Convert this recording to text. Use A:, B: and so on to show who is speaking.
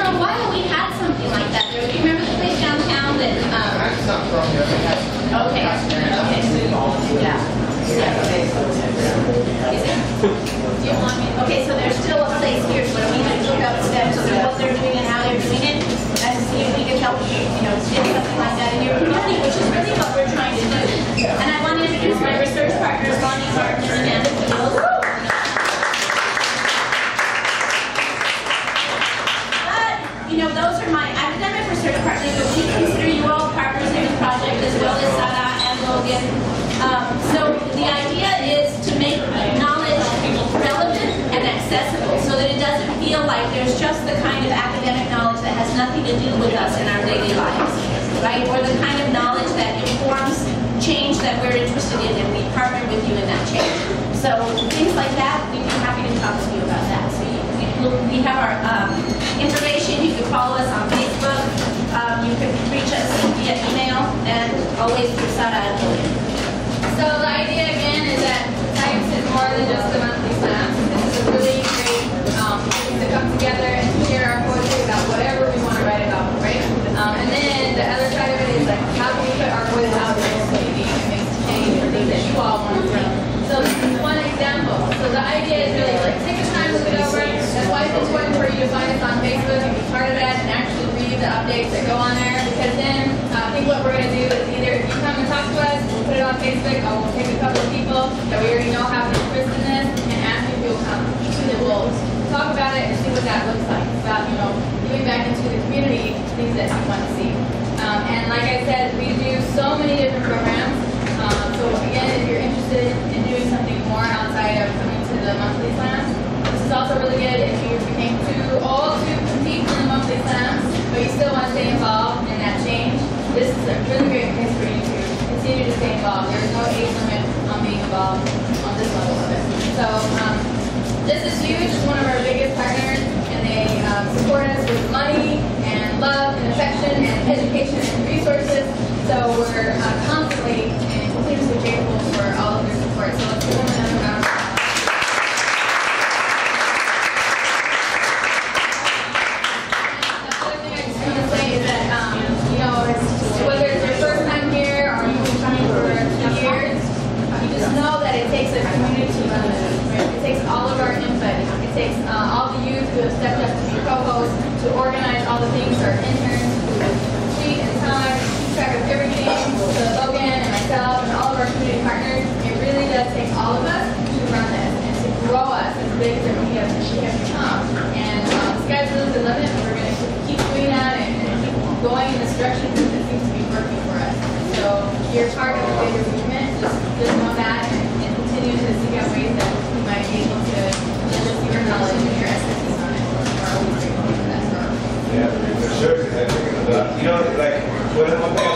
A: a while we had something like that. Do you remember the place downtown that?
B: That's not from here.
A: Okay. Okay. Yeah. Is it? Do you want me? Okay, so there's still a place here. So we can look up steps of what they're doing and how they're doing it, and see if we can help get something like that in your community, which is really what we're trying to do. And I want to introduce my research partners, Lonnie Martin and Amanda Fields. Those are my academic research partners, but we consider you all partners in the project as well as Sada and Logan. So the idea is to make knowledge relevant and accessible so that it doesn't feel like there's just the kind of academic knowledge that has nothing to do with us in our daily lives, right? Or the kind of knowledge that informs change that we're interested in, and we partner with you in that change. So things like that, we'd be happy to talk to you about that. So we have our information. You can follow us on Facebook. You can reach us via email, and always through Sada and Logan.
C: So the idea again is that Science is more than just the monthly slams. This is a really great place to come together and share our poetry about whatever we want to write about, right? And then the other side of it is like, how can we put our voice out in the community and make change and things that you all want to see. So this is one example. So the idea is really like, take the time, look it over. That's why it's important for you to find us on Facebook and be part of that and actually read the updates that go on there, because then I think what we're going to do is either if you come and talk to us, we'll put it on Facebook, or we'll take a couple of people that we already know have interest in this and ask if you'll come. And then we'll talk about it and see what that looks like, about, giving back into the community things that you want to see. And like I said, we do so many different programs. So again, if you're interested in doing something more outside of coming to the monthly slams, this is also really good if you became too old to compete in the monthly slams, but you still want to stay involved in that change. This is a really great place for you to continue to stay involved. There's no age limit on being involved on this level of it. So this is huge. It's one of our biggest partners, and they support us with money and love and affection and education and resources. So we're constantly and continuously grateful for all of their support. So let's give them another round of applause. Another thing I just want to say is that, whether it's your first time here or you've been coming for 2 years, you just know that it takes a community to run this. Right? It takes all of our input. It takes all the youth who have stepped up to be co-hosts, to organize all the things, our interns who tweet and time, keep track of everything, to Logan and myself and all of our community partners. It really does take all of us to run this and to grow us as big as we have become. And the sky's really the limit, and we're going to keep doing that and keep going in this direction because it seems to be working for us. So you're part of a bigger movement. Just know that and continue to seek out ways that you might be able to just your knowledge and your expertise on it. We're always grateful for that.
D: Yeah, for sure. Like, one of the things